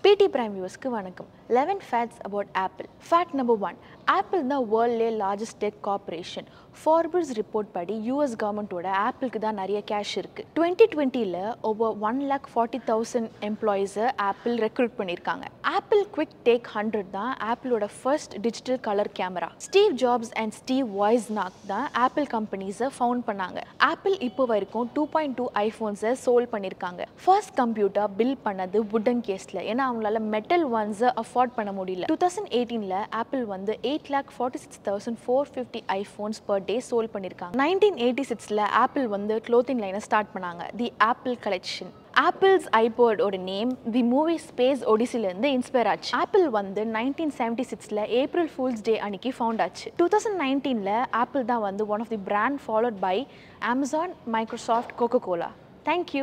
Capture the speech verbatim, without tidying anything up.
P T Prime viewers ku vanakkam. eleven facts about Apple. Fact number one. Apple is the world's largest tech corporation. Forbes report padi U S government oda Apple ku da nariya cash irukku. twenty twenty la over one lakh forty thousand employees Apple recruit பண்ணிருக்காங்க. Apple Quick Take one hundred தான் Apple oda first digital color camera. Steve Jobs and Steve Wozniak தான் Apple companies found பண்ணாங்க. Apple இப்போ வரைக்கும் two point two iPhones sold பண்ணிருக்காங்க. First computer build பண்ணது wooden caseல. ஏன்னா அவங்களால metal ones afford பண்ண முடியல. twenty eighteen ல Apple வந்து eight lakh forty-six thousand four hundred fifty iPhones per day sold பண்ணிருக்காங்க. nineteen eighty-six ல Apple வந்து clothing line start பண்ணாங்க. The Apple Collection. Apple's iPod ஓட நேம் தி மூவி ஸ்பேஸ் ஒடிசில இருந்து இன்ஸ்பயர் ஆச்சு. ஆப்பிள் வந்து nineteen seventy-six ல ஏப்ரல் ஃபூல்ஸ் டே அன்னைக்கு ஃபவுண்ட் ஆச்சு. twenty nineteen ல ஆப்பிள் தான் வந்து one of the brand followed by Amazon, Microsoft, Coca-Cola. Thank you.